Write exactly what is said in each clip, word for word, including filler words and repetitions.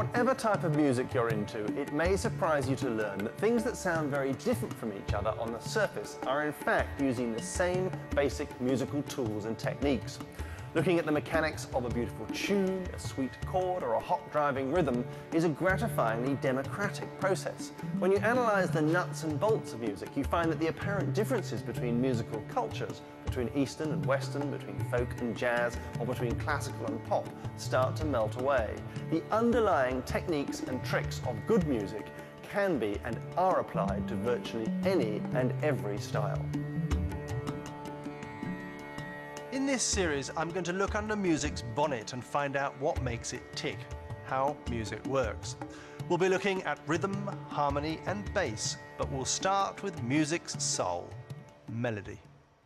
Whatever type of music you're into, it may surprise you to learn that things that sound very different from each other on the surface are in fact using the same basic musical tools and techniques. Looking at the mechanics of a beautiful tune, a sweet chord or a hot driving rhythm is a gratifyingly democratic process. When you analyse the nuts and bolts of music, you find that the apparent differences between musical cultures, between Eastern and Western, between folk and jazz, or between classical and pop, start to melt away. The underlying techniques and tricks of good music can be and are applied to virtually any and every style. In this series, I'm going to look under music's bonnet and find out what makes it tick, how music works. We'll be looking at rhythm, harmony and bass, but we'll start with music's soul, melody.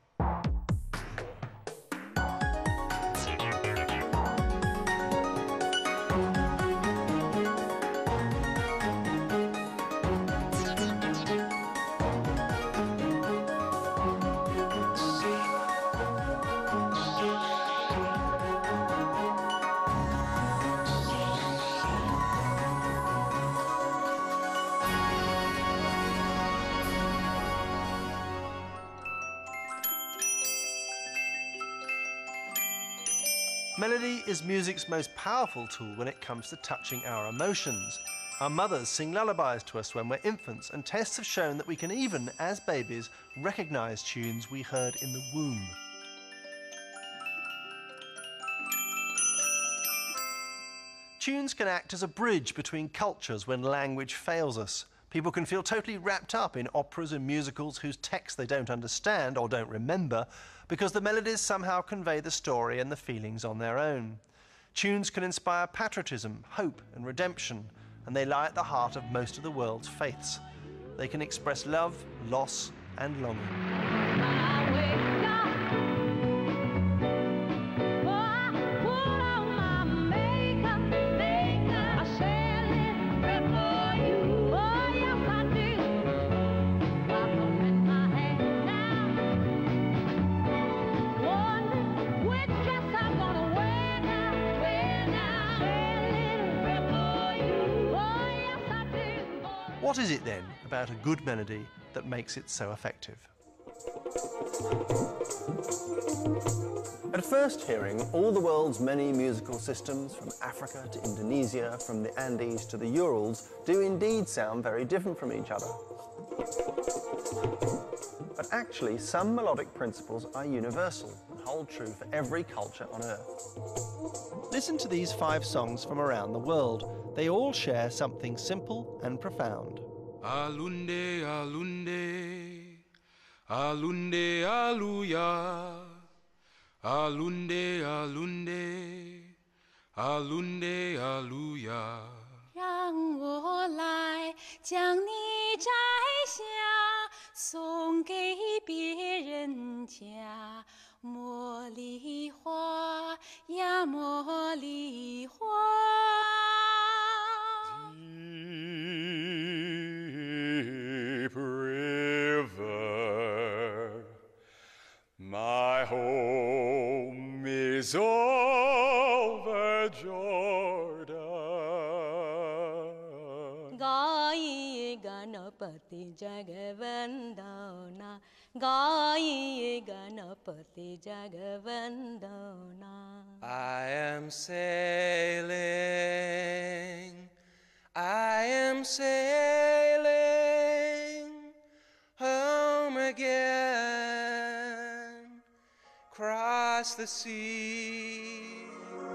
Melody is music's most powerful tool when it comes to touching our emotions. Our mothers sing lullabies to us when we're infants, and tests have shown that we can even, as babies, recognise tunes we heard in the womb. Tunes can act as a bridge between cultures when language fails us. People can feel totally wrapped up in operas and musicals whose text they don't understand or don't remember because the melodies somehow convey the story and the feelings on their own. Tunes can inspire patriotism, hope and redemption, and they lie at the heart of most of the world's faiths. They can express love, loss and longing. What is it then about a good melody that makes it so effective? At first hearing, all the world's many musical systems, from Africa to Indonesia, from the Andes to the Urals, do indeed sound very different from each other. But actually, some melodic principles are universal and hold true for every culture on Earth. Listen to these five songs from around the world. They all share something simple and profound. Alunde, alunde, alunde, aluya, alunde, alunde, alunde, aluya. 让我来将你摘下，送给别人家。茉莉花呀，茉莉花。 Deep river, my home is over Jordan. Gaiye Ganapati Jagavandana, Gaiye Ganapati Jagavandana. I am sailing, I am sailing home again, across the sea.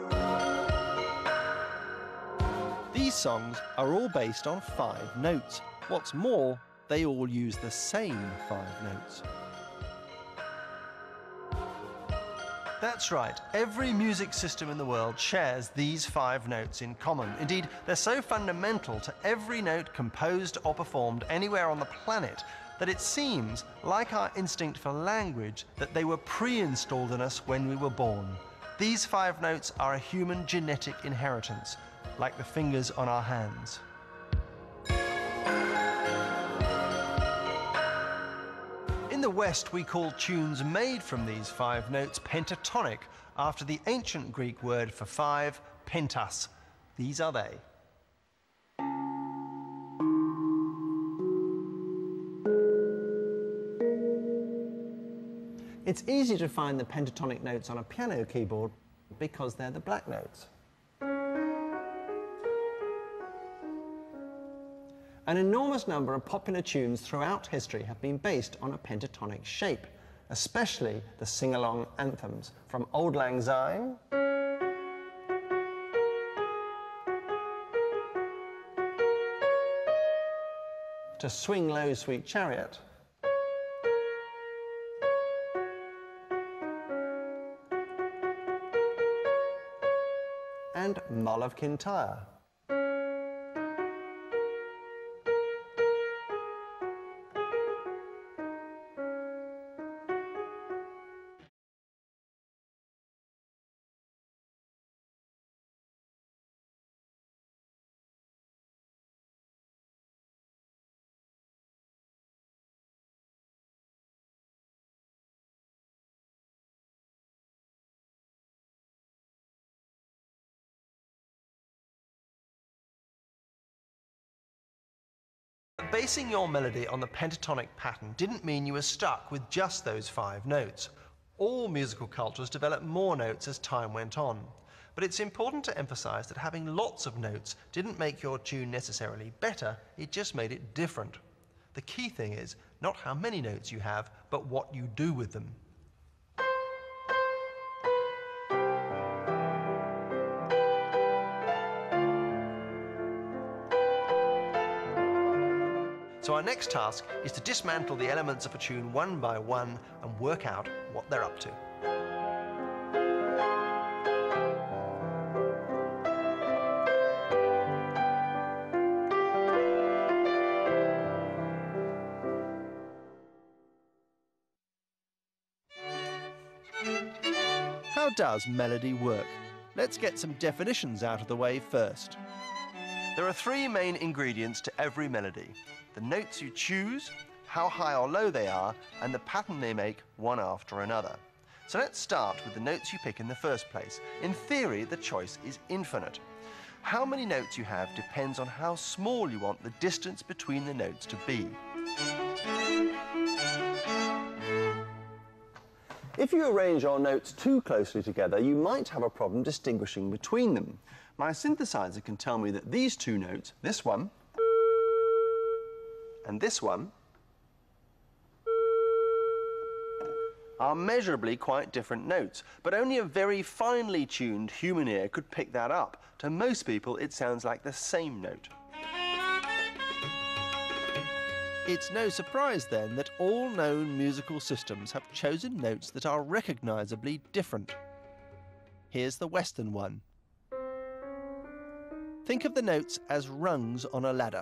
These songs are all based on five notes. What's more, they all use the same five notes. That's right, every music system in the world shares these five notes in common. Indeed, they're so fundamental to every note composed or performed anywhere on the planet that it seems, like our instinct for language, that they were pre-installed in us when we were born. These five notes are a human genetic inheritance, like the fingers on our hands. In the West, we call tunes made from these five notes pentatonic, after the ancient Greek word for five, pentas. These are they. It's easy to find the pentatonic notes on a piano keyboard because they're the black notes. An enormous number of popular tunes throughout history have been based on a pentatonic shape, especially the sing-along anthems, from Auld Lang Syne to Swing Low, Sweet Chariot, and Mull of Kintyre. Basing your melody on the pentatonic pattern didn't mean you were stuck with just those five notes. All musical cultures developed more notes as time went on. But it's important to emphasize that having lots of notes didn't make your tune necessarily better, it just made it different. The key thing is not how many notes you have, but what you do with them. So our next task is to dismantle the elements of a tune one by one and work out what they're up to. How does melody work? Let's get some definitions out of the way first. There are three main ingredients to every melody: the notes you choose, how high or low they are, and the pattern they make one after another. So let's start with the notes you pick in the first place. In theory, the choice is infinite. How many notes you have depends on how small you want the distance between the notes to be. If you arrange your notes too closely together, you might have a problem distinguishing between them. My synthesizer can tell me that these two notes, this one and this one, are measurably quite different notes, but only a very finely tuned human ear could pick that up. To most people, it sounds like the same note. It's no surprise then that all known musical systems have chosen notes that are recognizably different. Here's the Western one. Think of the notes as rungs on a ladder.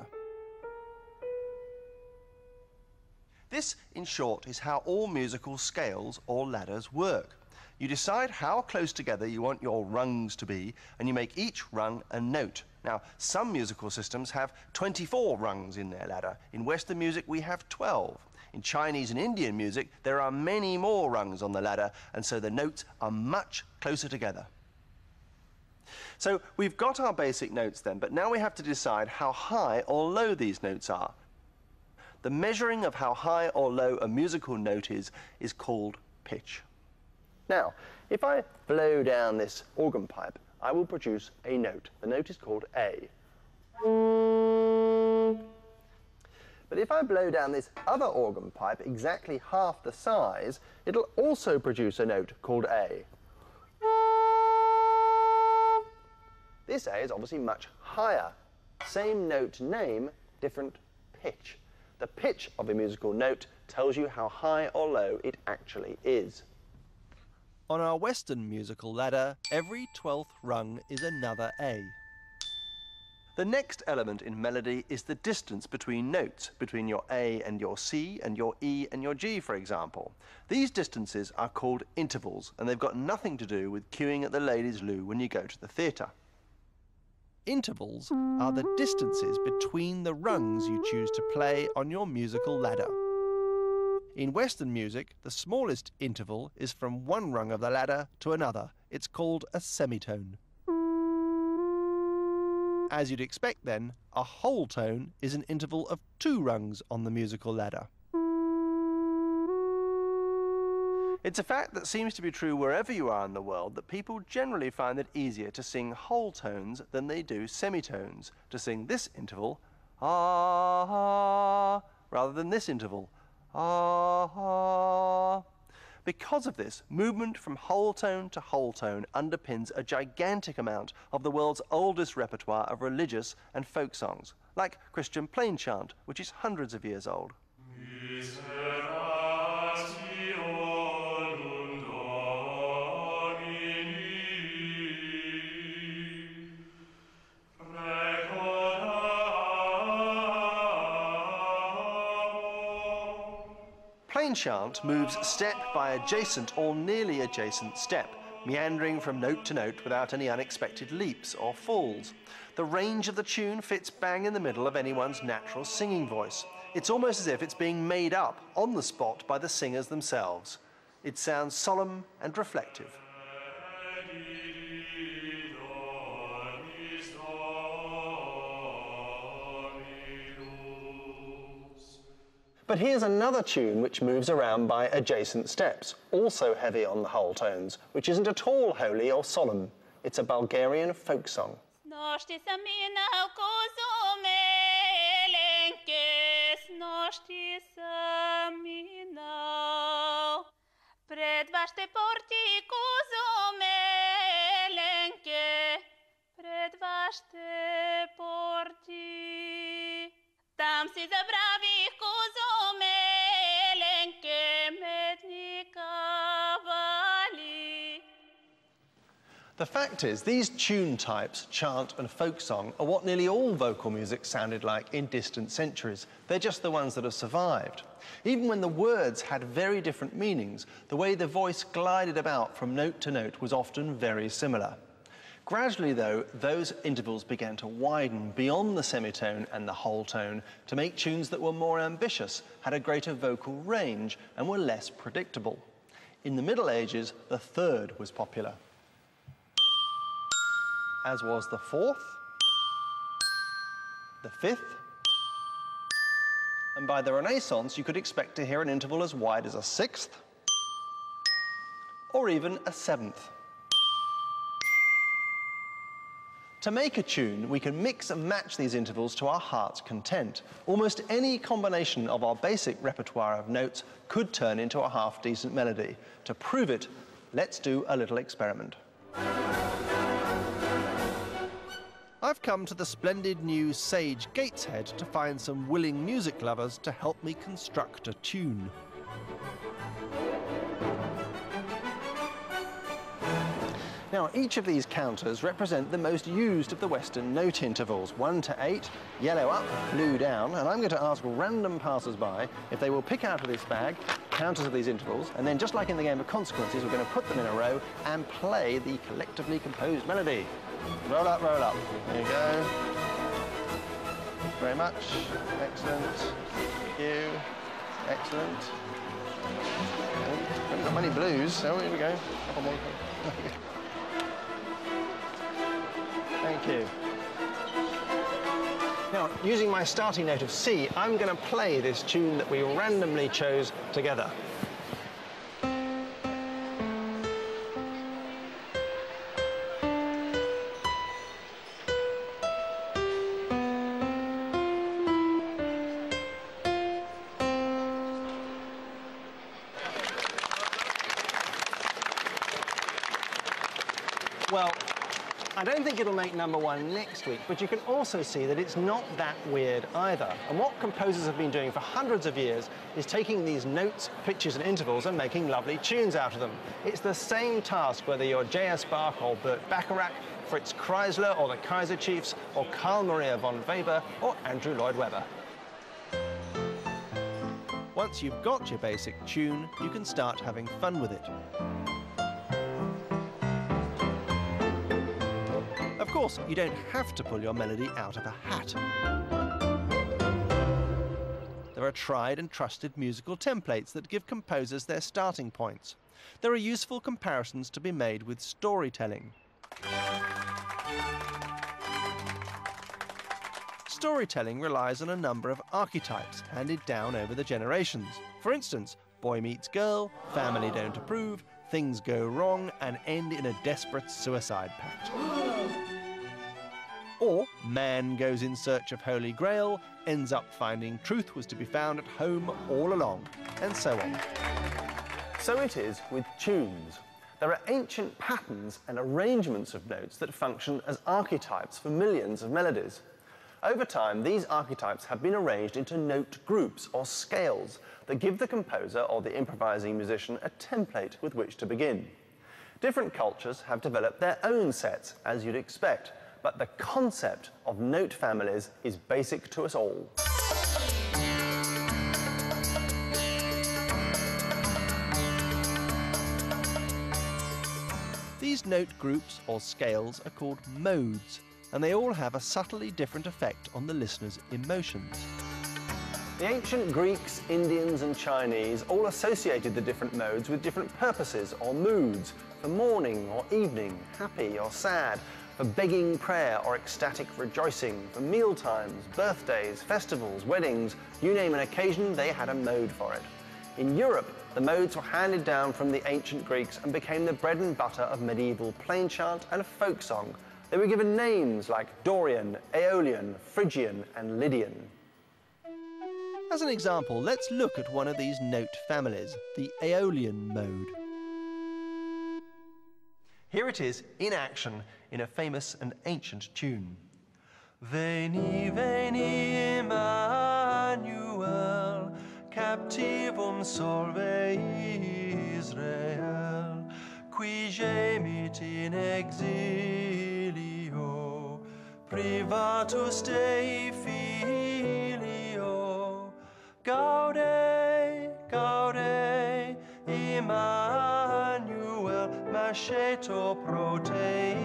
This, in short, is how all musical scales or ladders work. You decide how close together you want your rungs to be, and you make each rung a note. Now, some musical systems have twenty-four rungs in their ladder. In Western music, we have twelve. In Chinese and Indian music, there are many more rungs on the ladder, and so the notes are much closer together. So we've got our basic notes then, but now we have to decide how high or low these notes are. The measuring of how high or low a musical note is is called pitch. Now, if I blow down this organ pipe, I will produce a note. The note is called A. But if I blow down this other organ pipe exactly half the size, it'll also produce a note called A. This A is obviously much higher. Same note name, different pitch. The pitch of a musical note tells you how high or low it actually is. On our Western musical ladder, every twelfth rung is another A. The next element in melody is the distance between notes, between your A and your C and your E and your G, for example. These distances are called intervals, and they've got nothing to do with queuing at the ladies' loo when you go to the theatre. Intervals are the distances between the rungs you choose to play on your musical ladder. In Western music, the smallest interval is from one rung of the ladder to another. It's called a semitone. As you'd expect then, a whole tone is an interval of two rungs on the musical ladder. It's a fact that seems to be true wherever you are in the world that people generally find it easier to sing whole tones than they do semitones. To sing this interval, ah, ah, rather than this interval, ah, ah. Because of this, movement from whole tone to whole tone underpins a gigantic amount of the world's oldest repertoire of religious and folk songs, like Christian plain chant, which is hundreds of years old. Plain chant moves step by adjacent or nearly adjacent step, meandering from note to note without any unexpected leaps or falls. The range of the tune fits bang in the middle of anyone's natural singing voice. It's almost as if it's being made up on the spot by the singers themselves. It sounds solemn and reflective. But here's another tune which moves around by adjacent steps, also heavy on the whole tones, which isn't at all holy or solemn. It's a Bulgarian folk song. Tam si zabravi kozo melenke mednika vali. The fact is, these tune types, chant and folk song, are what nearly all vocal music sounded like in distant centuries. They're just the ones that have survived. Even when the words had very different meanings, the way the voice glided about from note to note was often very similar. Gradually, though, those intervals began to widen beyond the semitone and the whole tone to make tunes that were more ambitious, had a greater vocal range, and were less predictable. In the Middle Ages, the third was popular, as was the fourth, the fifth, and by the Renaissance, you could expect to hear an interval as wide as a sixth, or even a seventh. To make a tune, we can mix and match these intervals to our heart's content. Almost any combination of our basic repertoire of notes could turn into a half-decent melody. To prove it, let's do a little experiment. I've come to the splendid new Sage Gateshead to find some willing music lovers to help me construct a tune. Now, each of these counters represent the most used of the Western note intervals, one to eight, yellow up, blue down, and I'm going to ask random passers-by if they will pick out of this bag counters of these intervals, and then just like in the game of Consequences, we're going to put them in a row and play the collectively composed melody. Roll up, roll up. There you go. Thank you very much. Excellent. Thank you. Excellent. We haven't got many blues, so here we go. Couple more. Thank you. Now, using my starting note of C, I'm going to play this tune that we randomly chose together. Well, I don't think it'll make number one next week, but you can also see that it's not that weird either. And what composers have been doing for hundreds of years is taking these notes, pitches and intervals and making lovely tunes out of them. It's the same task whether you're J S Bach or Burt Bacharach, Fritz Kreisler or the Kaiser Chiefs, or Carl Maria von Weber or Andrew Lloyd Webber. Once you've got your basic tune, you can start having fun with it. Of course, you don't have to pull your melody out of a hat. There are tried and trusted musical templates that give composers their starting points. There are useful comparisons to be made with storytelling. Storytelling relies on a number of archetypes handed down over the generations. For instance, Boy meets girl, family don't approve, things go wrong and end in a desperate suicide pact. Or man goes in search of Holy Grail, ends up finding truth was to be found at home all along, and so on. So it is with tunes. There are ancient patterns and arrangements of notes that function as archetypes for millions of melodies. Over time, these archetypes have been arranged into note groups or scales that give the composer or the improvising musician a template with which to begin. Different cultures have developed their own sets, as you'd expect, but the concept of note families is basic to us all. These note groups or scales are called modes, and they all have a subtly different effect on the listener's emotions. The ancient Greeks, Indians and Chinese all associated the different modes with different purposes or moods, for morning or evening, happy or sad, for begging prayer or ecstatic rejoicing, for meal times, birthdays, festivals, weddings, you name an occasion, they had a mode for it. In Europe, the modes were handed down from the ancient Greeks and became the bread and butter of medieval plain chant and folk song. They were given names like Dorian, Aeolian, Phrygian and Lydian. As an example, let's look at one of these note families, the Aeolian mode. Here it is in action in a famous and ancient tune. Veni, veni, Emmanuel, captivum solve Israel, qui gemit in exilio, privatus Dei filio, gaude, gaude, Emmanuel, masceto pro te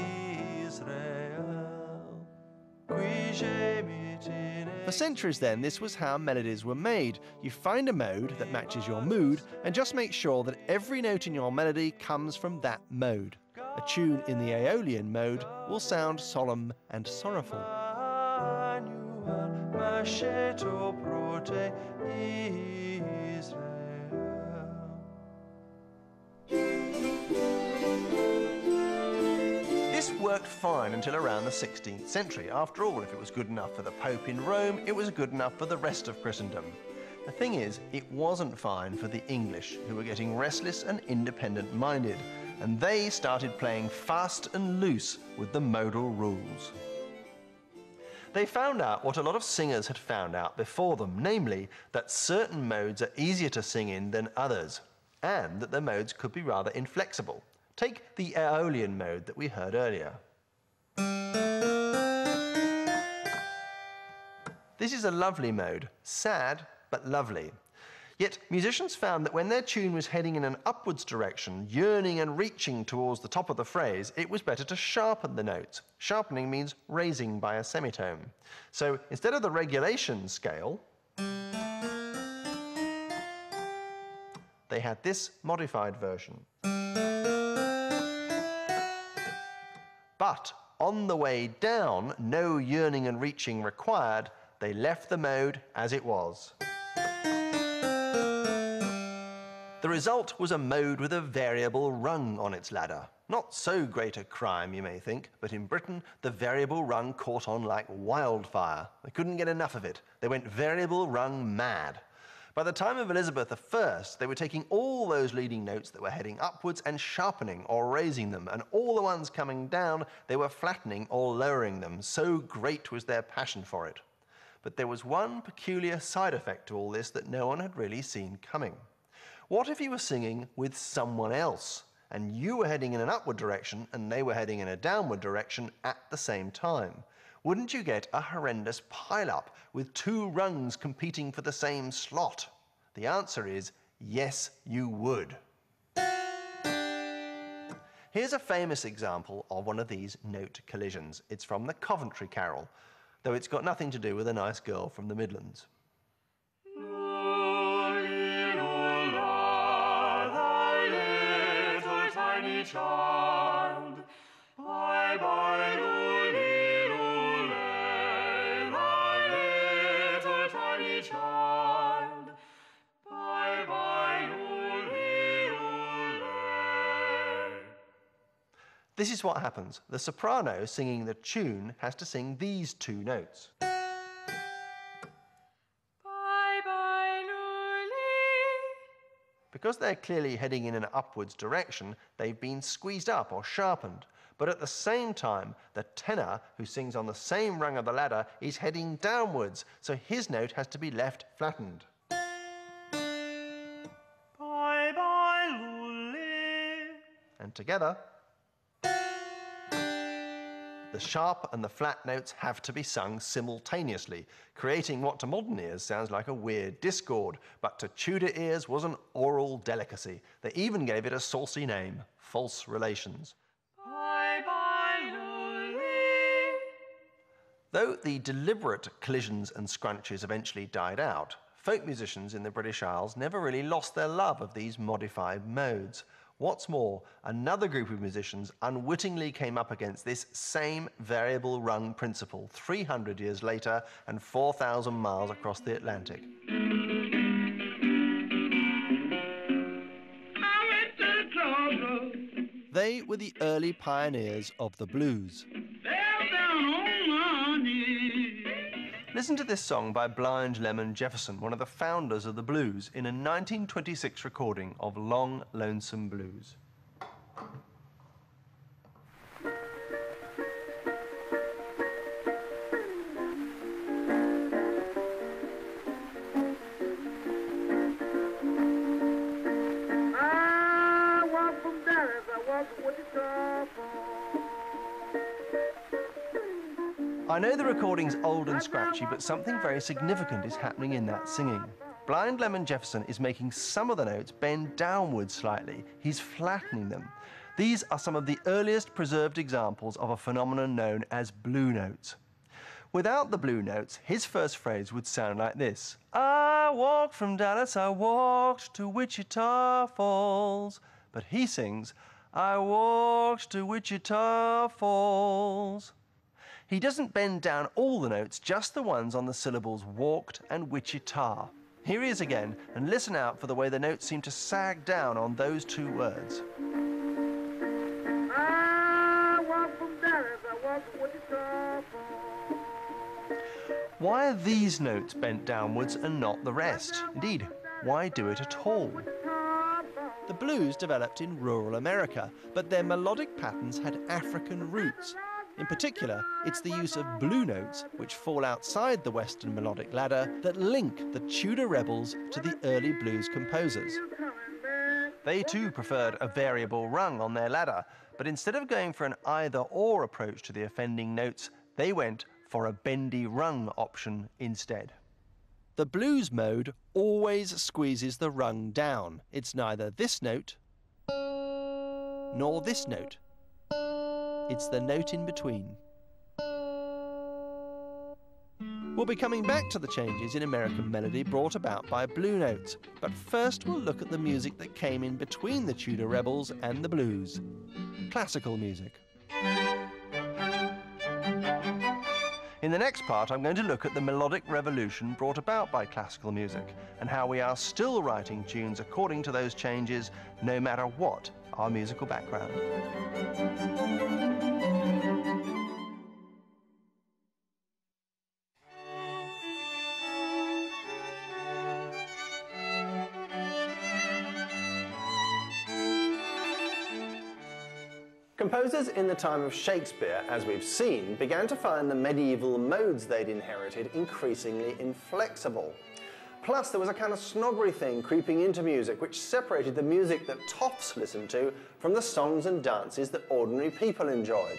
Israel, qui gemit in. For centuries then, this was how melodies were made. You find a mode that matches your mood and just make sure that every note in your melody comes from that mode. A tune in the Aeolian mode will sound solemn and sorrowful. This worked fine until around the sixteenth century. After all, if it was good enough for the Pope in Rome, it was good enough for the rest of Christendom. The thing is, it wasn't fine for the English, who were getting restless and independent-minded, and they started playing fast and loose with the modal rules. They found out what a lot of singers had found out before them, namely that certain modes are easier to sing in than others, and that the modes could be rather inflexible. Take the Aeolian mode that we heard earlier. This is a lovely mode, sad but lovely. Yet musicians found that when their tune was heading in an upwards direction, yearning and reaching towards the top of the phrase, it was better to sharpen the notes. Sharpening means raising by a semitone. So instead of the regulation scale, they had this modified version. But on the way down, no yearning and reaching required, they left the mode as it was. The result was a mode with a variable rung on its ladder. Not so great a crime, you may think, but in Britain, the variable rung caught on like wildfire. They couldn't get enough of it. They went variable rung mad. By the time of Elizabeth the First, they were taking all those leading notes that were heading upwards and sharpening or raising them, and all the ones coming down, they were flattening or lowering them. So great was their passion for it. But there was one peculiar side effect to all this that no one had really seen coming. What if you were singing with someone else, and you were heading in an upward direction and they were heading in a downward direction at the same time? Wouldn't you get a horrendous pile-up with two rungs competing for the same slot? The answer is yes, you would. Here's a famous example of one of these note collisions. It's from the Coventry Carol, though it's got nothing to do with a nice girl from the Midlands. Child, bye bye, lully, lully, thy little tiny child, bye bye. This is what happens. The soprano singing the tune has to sing these two notes. Because they're clearly heading in an upwards direction, they've been squeezed up or sharpened. But at the same time, the tenor, who sings on the same rung of the ladder, is heading downwards, so his note has to be left flattened. Bye bye, Lully. And together, the sharp and the flat notes have to be sung simultaneously, creating what to modern ears sounds like a weird discord, but to Tudor ears was an oral delicacy. They even gave it a saucy name, false relations. Bye bye, Lully. Though the deliberate collisions and scrunches eventually died out, folk musicians in the British Isles never really lost their love of these modified modes. What's more, another group of musicians unwittingly came up against this same variable rung principle three hundred years later and four thousand miles across the Atlantic. They were the early pioneers of the blues. Listen to this song by Blind Lemon Jefferson, one of the founders of the blues, in a nineteen twenty-six recording of Long Lonesome Blues. I walk from Dallas, I walk from Wichita Falls. I know the recording's old and scratchy, but something very significant is happening in that singing. Blind Lemon Jefferson is making some of the notes bend downwards slightly. He's flattening them. These are some of the earliest preserved examples of a phenomenon known as blue notes. Without the blue notes, his first phrase would sound like this. I walked from Dallas, I walked to Wichita Falls. But he sings, I walked to Wichita Falls. He doesn't bend down all the notes, just the ones on the syllables walked and Wichita. Here he is again, and listen out for the way the notes seem to sag down on those two words. I walk from Dallas, I walk from Wichita Falls. Why are these notes bent downwards and not the rest? Indeed, why do it at all? The blues developed in rural America, but their melodic patterns had African roots. In particular, it's the use of blue notes, which fall outside the Western melodic ladder, that link the Tudor rebels to the early blues composers. They too preferred a variable rung on their ladder, but instead of going for an either-or approach to the offending notes, they went for a bendy rung option instead. The blues mode always squeezes the rung down. It's neither this note nor this note. It's the note in between. We'll be coming back to the changes in American melody brought about by blue notes, but first we'll look at the music that came in between the Tudor rebels and the blues. Classical music. In the next part, I'm going to look at the melodic revolution brought about by classical music and how we are still writing tunes according to those changes, no matter what our musical background. Composers in the time of Shakespeare, as we've seen, began to find the medieval modes they'd inherited increasingly inflexible. Plus, there was a kind of snobbery thing creeping into music which separated the music that toffs listened to from the songs and dances that ordinary people enjoyed.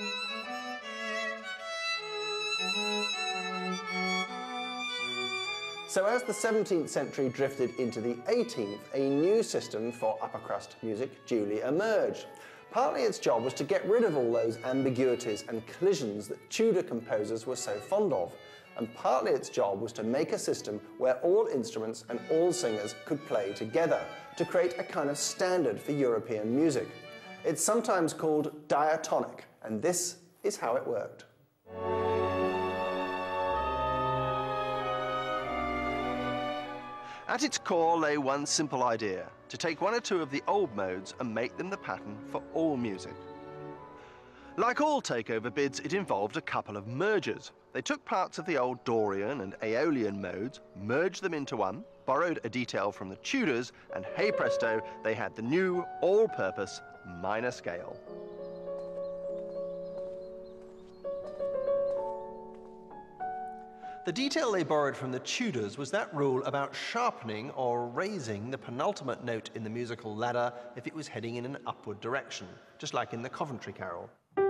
So as the seventeenth century drifted into the eighteenth, a new system for upper crust music duly emerged. Partly its job was to get rid of all those ambiguities and collisions that Tudor composers were so fond of, and partly its job was to make a system where all instruments and all singers could play together, to create a kind of standard for European music. It's sometimes called diatonic, and this is how it worked. At its core lay one simple idea, to take one or two of the old modes and make them the pattern for all music. Like all takeover bids, it involved a couple of mergers. They took parts of the old Dorian and Aeolian modes, merged them into one, borrowed a detail from the Tudors, and hey presto, they had the new, all-purpose minor scale. The detail they borrowed from the Tudors was that rule about sharpening or raising the penultimate note in the musical ladder if it was heading in an upward direction, just like in the Coventry Carol.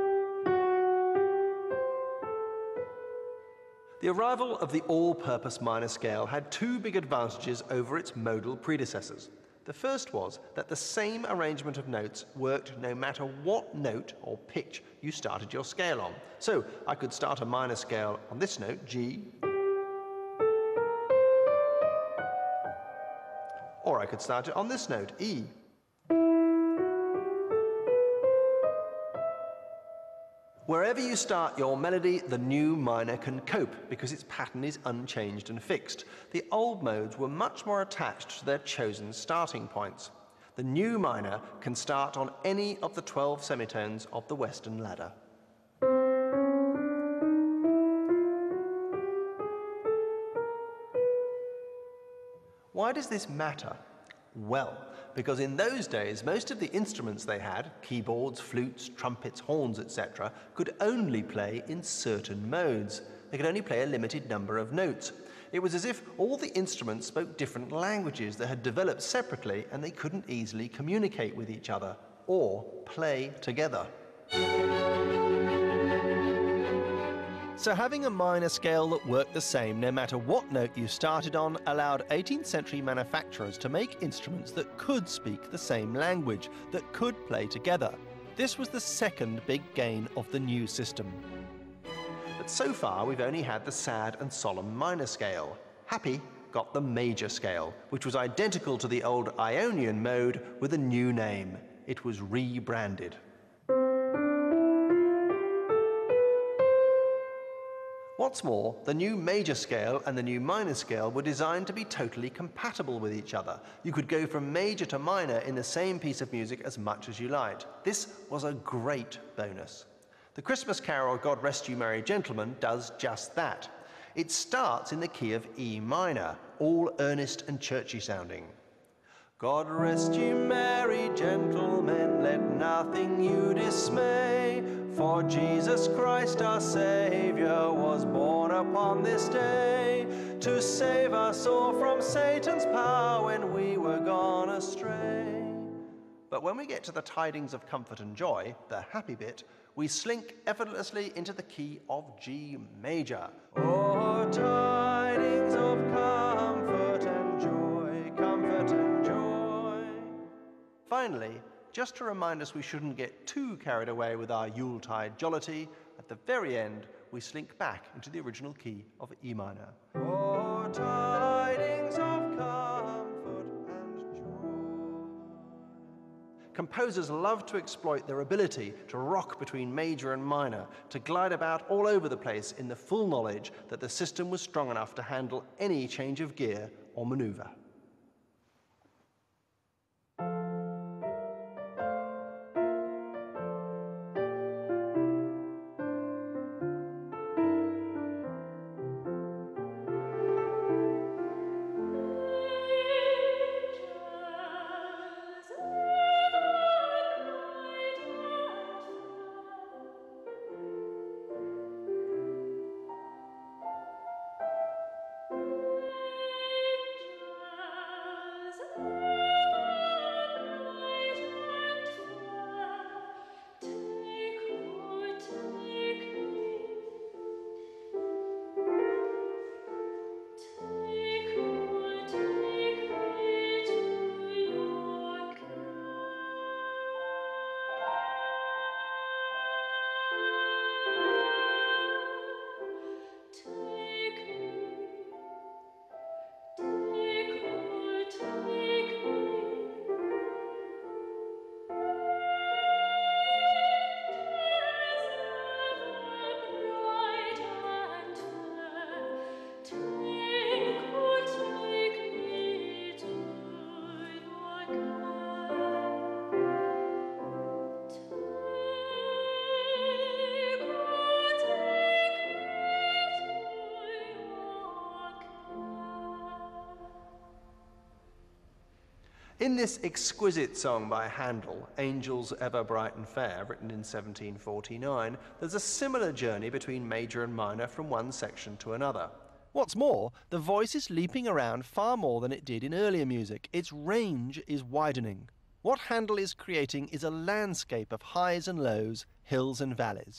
The arrival of the all-purpose minor scale had two big advantages over its modal predecessors. The first was that the same arrangement of notes worked no matter what note or pitch you started your scale on. So I could start a minor scale on this note, G, or I could start it on this note, E. Wherever you start your melody, the new minor can cope because its pattern is unchanged and fixed. The old modes were much more attached to their chosen starting points. The new minor can start on any of the twelve semitones of the Western ladder. Why does this matter? Well, because in those days, most of the instruments they had, keyboards, flutes, trumpets, horns, et cetera, could only play in certain modes. They could only play a limited number of notes. It was as if all the instruments spoke different languages that had developed separately and they couldn't easily communicate with each other or play together. So having a minor scale that worked the same no matter what note you started on allowed eighteenth century manufacturers to make instruments that could speak the same language, that could play together. This was the second big gain of the new system. But so far we've only had the sad and solemn minor scale. Happy got the major scale, which was identical to the old Ionian mode with a new name. It was rebranded. What's more, the new major scale and the new minor scale were designed to be totally compatible with each other. You could go from major to minor in the same piece of music as much as you liked. This was a great bonus. The Christmas carol God Rest You Merry Gentlemen does just that. It starts in the key of E minor, all earnest and churchy sounding. God rest ye merry gentlemen, let nothing you dismay, for Jesus Christ our Saviour was born upon this day, to save us all from Satan's power when we were gone astray. But when we get to the tidings of comfort and joy, the happy bit, we slink effortlessly into the key of G major. Oh, tidings of comfort and joy, comfort and joy. Finally, just to remind us we shouldn't get too carried away with our Yuletide jollity, at the very end, we slink back into the original key of E minor. Oh, tidings of comfort and joy. Composers love to exploit their ability to rock between major and minor, to glide about all over the place in the full knowledge that the system was strong enough to handle any change of gear or maneuver. In this exquisite song by Handel, Angels Ever Bright and Fair, written in seventeen forty-nine, there's a similar journey between major and minor from one section to another. What's more, the voice is leaping around far more than it did in earlier music. Its range is widening. What Handel is creating is a landscape of highs and lows, hills and valleys.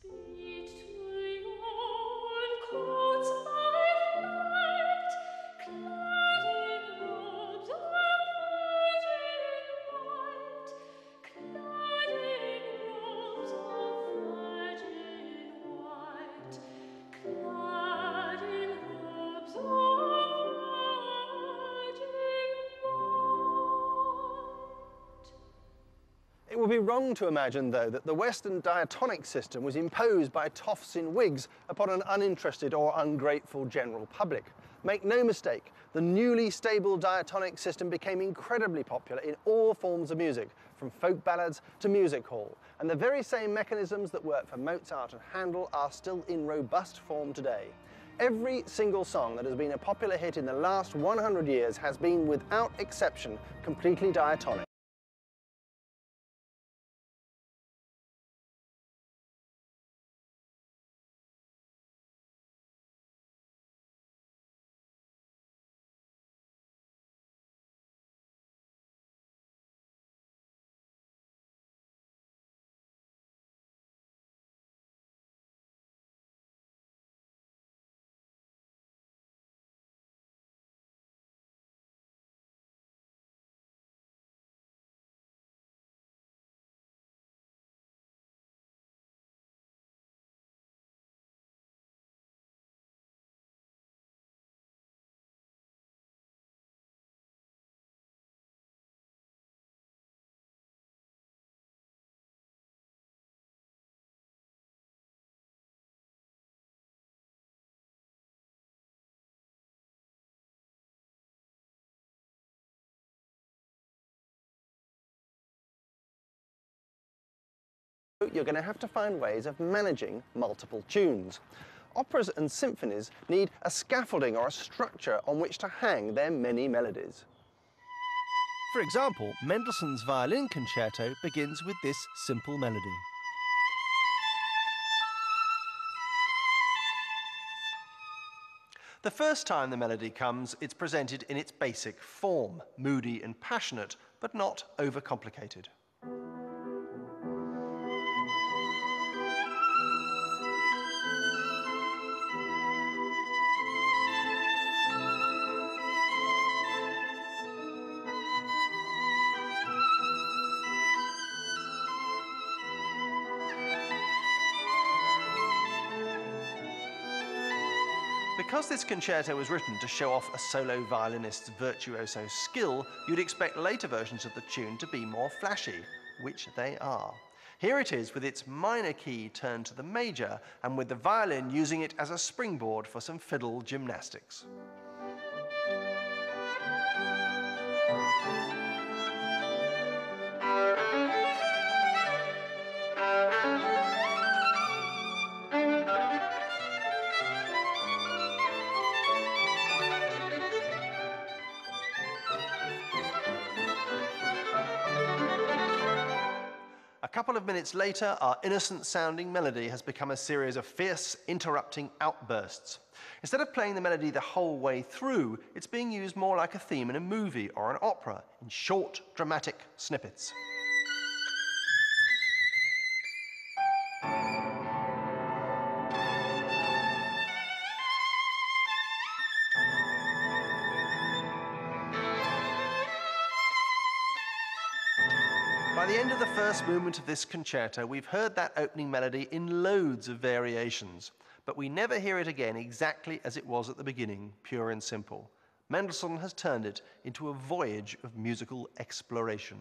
It would be wrong to imagine, though, that the Western diatonic system was imposed by toffs in wigs upon an uninterested or ungrateful general public. Make no mistake, the newly stable diatonic system became incredibly popular in all forms of music, from folk ballads to music hall, and the very same mechanisms that worked for Mozart and Handel are still in robust form today. Every single song that has been a popular hit in the last one hundred years has been, without exception, completely diatonic. You're going to have to find ways of managing multiple tunes. Operas and symphonies need a scaffolding or a structure on which to hang their many melodies. For example, Mendelssohn's Violin Concerto begins with this simple melody. The first time the melody comes, it's presented in its basic form, moody and passionate, but not overcomplicated. Because this concerto was written to show off a solo violinist's virtuoso skill, you'd expect later versions of the tune to be more flashy, which they are. Here it is with its minor key turned to the major, and with the violin using it as a springboard for some fiddle gymnastics. A couple of minutes later, our innocent-sounding melody has become a series of fierce, interrupting outbursts. Instead of playing the melody the whole way through, it's being used more like a theme in a movie or an opera, in short, dramatic snippets. By the end of the first movement of this concerto, we've heard that opening melody in loads of variations, but we never hear it again exactly as it was at the beginning, pure and simple. Mendelssohn has turned it into a voyage of musical exploration.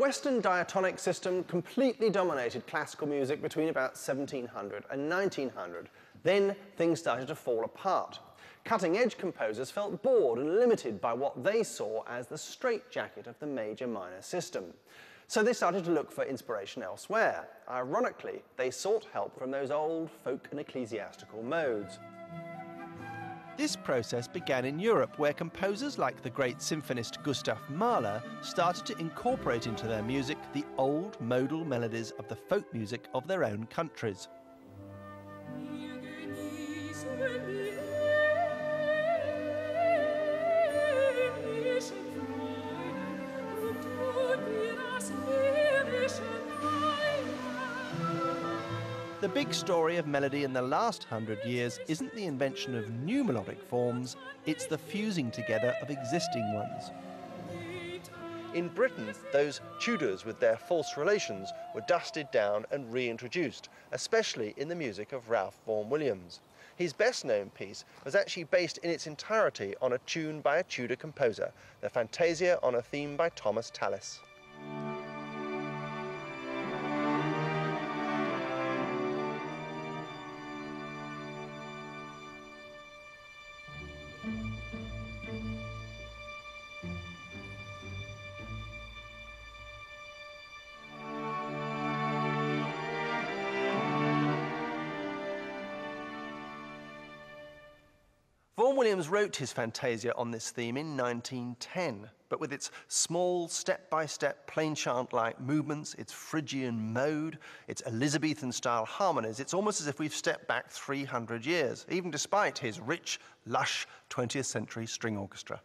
Western diatonic system completely dominated classical music between about seventeen hundred and nineteen hundred. Then things started to fall apart. Cutting-edge composers felt bored and limited by what they saw as the straitjacket of the major-minor system. So they started to look for inspiration elsewhere. Ironically, they sought help from those old folk and ecclesiastical modes. This process began in Europe, where composers like the great symphonist Gustav Mahler started to incorporate into their music the old modal melodies of the folk music of their own countries. The big story of melody in the last hundred years isn't the invention of new melodic forms, it's the fusing together of existing ones. In Britain, those Tudors with their false relations were dusted down and reintroduced, especially in the music of Ralph Vaughan Williams. His best-known piece was actually based in its entirety on a tune by a Tudor composer, the Fantasia on a theme by Thomas Tallis. Vaughan Williams wrote his Fantasia on this theme in nineteen ten, but with its small, step-by-step, plain chant-like movements, its Phrygian mode, its Elizabethan-style harmonies, it's almost as if we've stepped back three hundred years, even despite his rich, lush twentieth century string orchestra.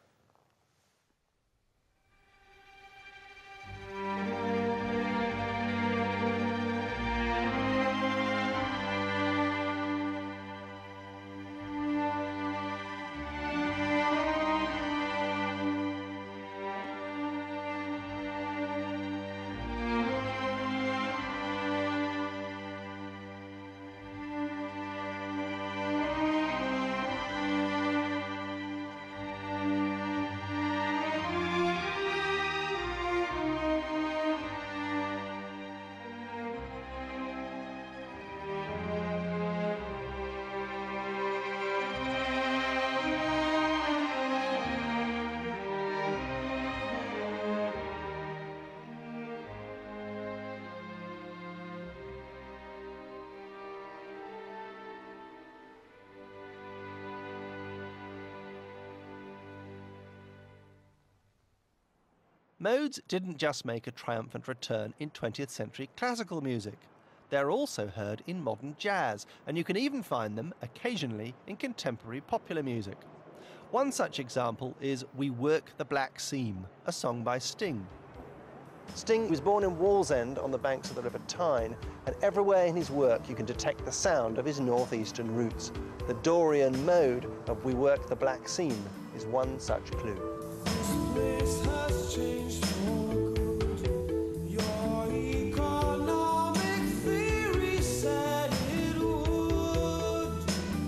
Modes didn't just make a triumphant return in twentieth century classical music. They're also heard in modern jazz, and you can even find them occasionally in contemporary popular music. One such example is We Work the Black Seam, a song by Sting. Sting was born in Wallsend on the banks of the River Tyne, and everywhere in his work you can detect the sound of his northeastern roots. The Dorian mode of We Work the Black Seam is one such clue. This has changed for good. Your economic theory said it would.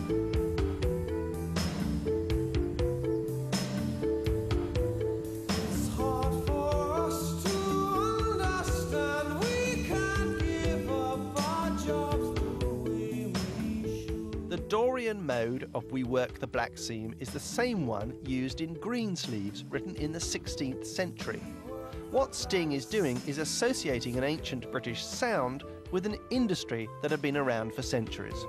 It's hard for us to understand. We can't give up our jobs the way we should. The Dorian mode of We Work the Black Seam is the same one used in Greensleeves, written in the sixteenth century. What Sting is doing is associating an ancient British sound with an industry that had been around for centuries.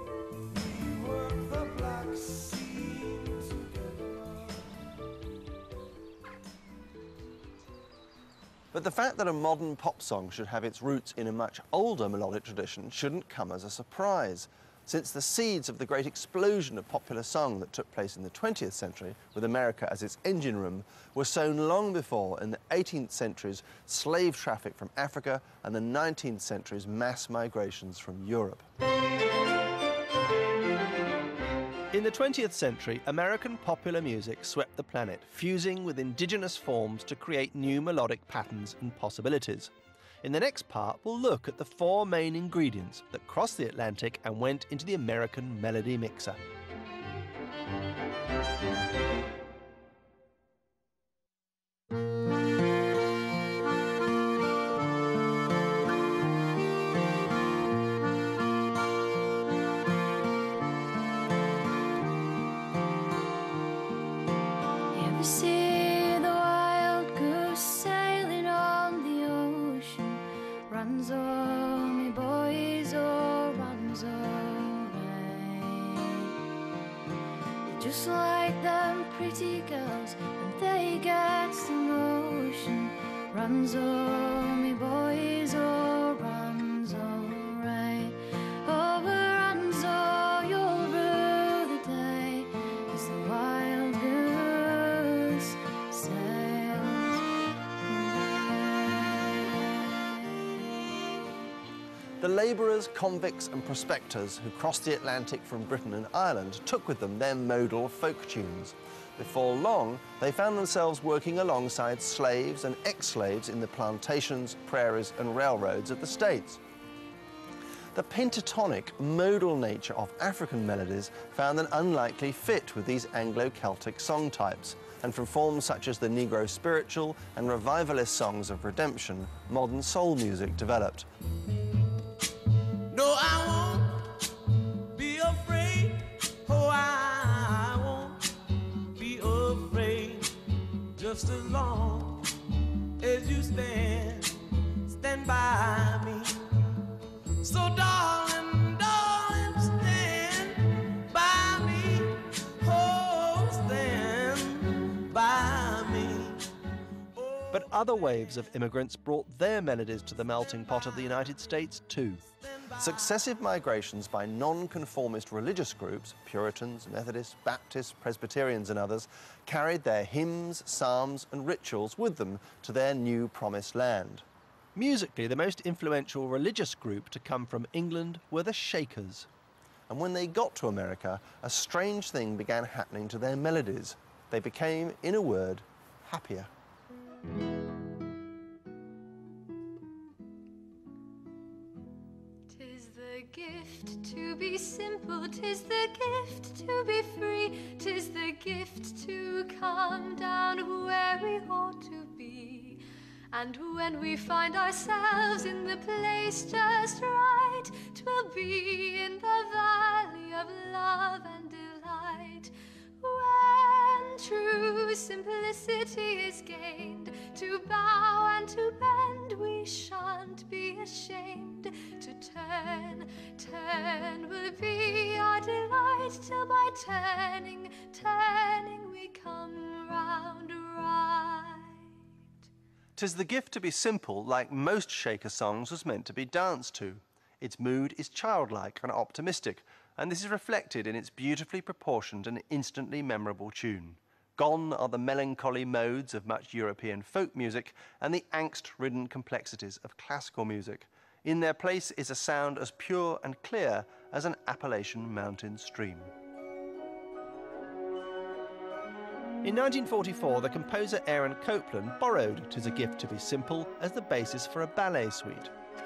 But the fact that a modern pop song should have its roots in a much older melodic tradition shouldn't come as a surprise, since the seeds of the great explosion of popular song that took place in the twentieth century, with America as its engine room, were sown long before in the eighteenth century's slave traffic from Africa and the nineteenth century's mass migrations from Europe. In the twentieth century, American popular music swept the planet, fusing with indigenous forms to create new melodic patterns and possibilities. In the next part, we'll look at the four main ingredients that crossed the Atlantic and went into the American melody mixer. just like them pretty girls when they get emotion. Runs oh me boys, oh runs alright. Overruns oh you'll rue the day as the wild goose sails away. The labourers, convicts and prospectors who crossed the Atlantic from Britain and Ireland took with them their modal folk tunes. Before long, they found themselves working alongside slaves and ex-slaves in the plantations, prairies and railroads of the States. The pentatonic, modal nature of African melodies found an unlikely fit with these Anglo-Celtic song types, and from forms such as the Negro spiritual and revivalist songs of redemption, modern soul music developed. No, I won't be afraid. Oh, I won't be afraid. Just as long as you stand, stand by me. So, darling, darling, stand by me. Oh, stand by me. But other waves of immigrants brought their melodies to the melting pot of the United States too. Successive migrations by non-conformist religious groups, Puritans, Methodists, Baptists, Presbyterians and others, carried their hymns, psalms and rituals with them to their new promised land. Musically, the most influential religious group to come from England were the Shakers. And when they got to America, a strange thing began happening to their melodies. They became, in a word, happier. Tis the gift to be simple, tis the gift to be free, tis the gift to come down where we ought to be. And when we find ourselves in the place just right, 'twill be in the valley of love and delight. When true simplicity is gained, to bow and to bend, we shan't be ashamed. To turn, turn will be our delight, till by turning, turning we come round right. 'Tis the gift to be simple, like most Shaker songs, was meant to be danced to. Its mood is childlike and optimistic, and this is reflected in its beautifully proportioned and instantly memorable tune. Gone are the melancholy modes of much European folk music and the angst-ridden complexities of classical music. In their place is a sound as pure and clear as an Appalachian mountain stream. In nineteen forty-four, the composer Aaron Copland borrowed "'Tis a Gift to be Simple" as the basis for a ballet suite.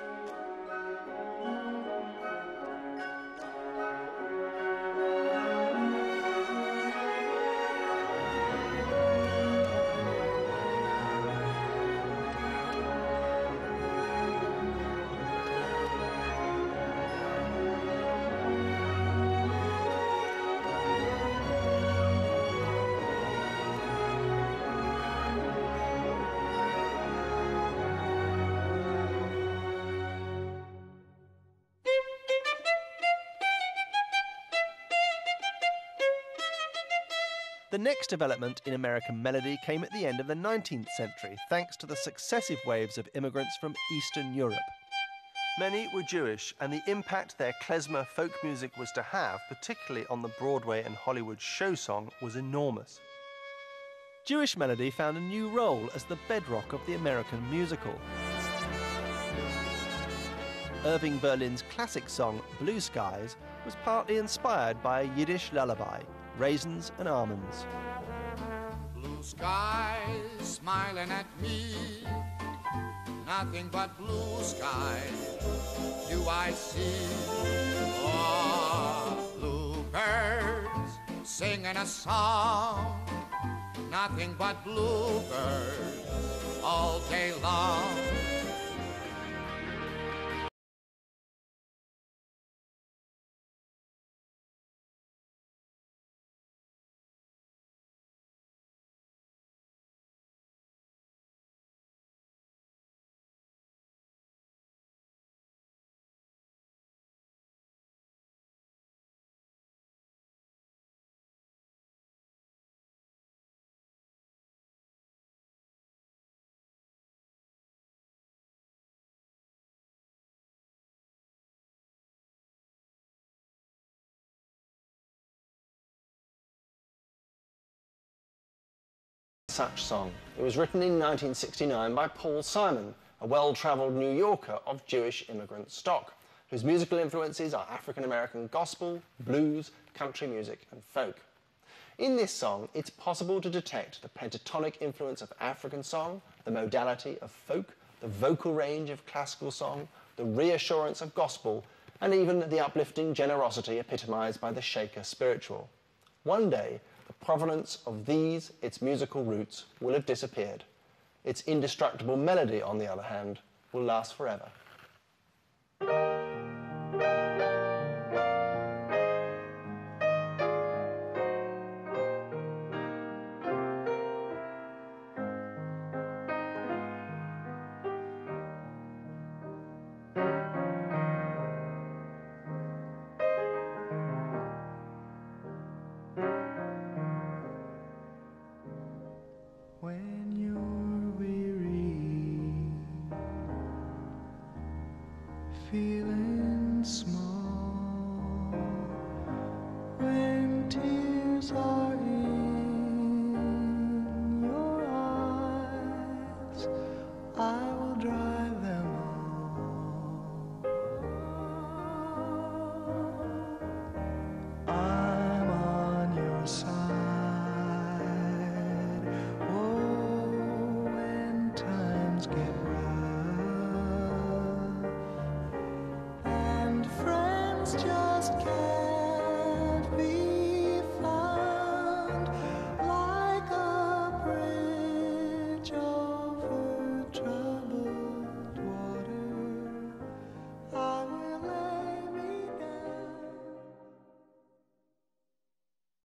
The next development in American melody came at the end of the nineteenth century, thanks to the successive waves of immigrants from Eastern Europe. Many were Jewish, and the impact their klezmer folk music was to have, particularly on the Broadway and Hollywood show song, was enormous. Jewish melody found a new role as the bedrock of the American musical. Irving Berlin's classic song, Blue Skies, was partly inspired by a Yiddish lullaby, Raisins and Almonds. Blue skies smiling at me, nothing but blue skies do I see. Oh, bluebirds singing a song, nothing but bluebirds all day long. Such Song. It was written in nineteen sixty-nine by Paul Simon, a well-travelled New Yorker of Jewish immigrant stock, whose musical influences are African-American gospel, blues, country music and folk. In this song, it's possible to detect the pentatonic influence of African song, the modality of folk, the vocal range of classical song, the reassurance of gospel, and even the uplifting generosity epitomised by the Shaker spiritual. One day, the provenance of these, its musical roots, will have disappeared. Its indestructible melody, on the other hand, will last forever. When you're weary, feeling small, when tears are